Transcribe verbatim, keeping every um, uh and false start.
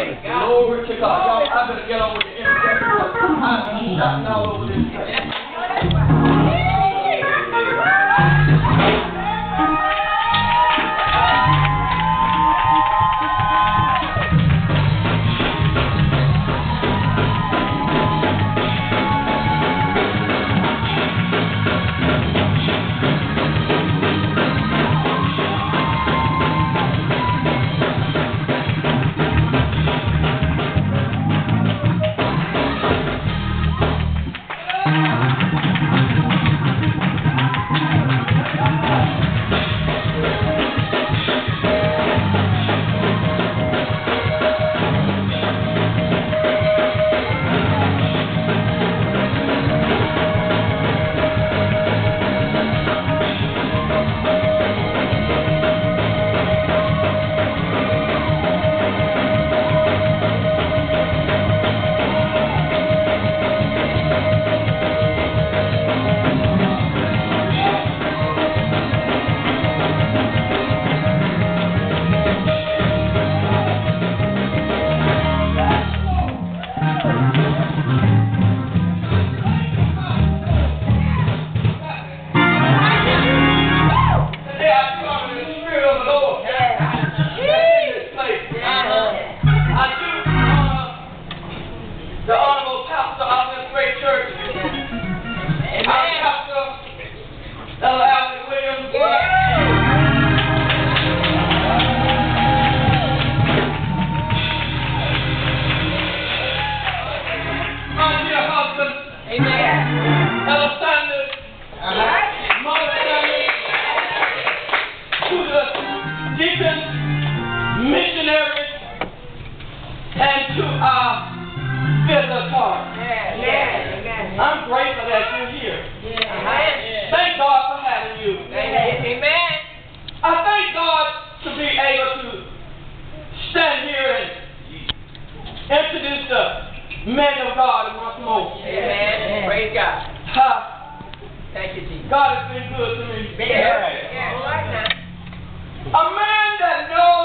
Glory to God. Y'all, I better get on with the intercession. I'm shouting all over this place. Missionaries and to our visitors. Yeah, yeah. I'm grateful that you're here. Yeah. Thank God for having you. Amen. I thank God to be able to stand here and introduce the men of God once more. Amen. Praise God. Uh, Thank you, Jesus. God has been good to me. Yeah. Yeah. All right now. A man that knows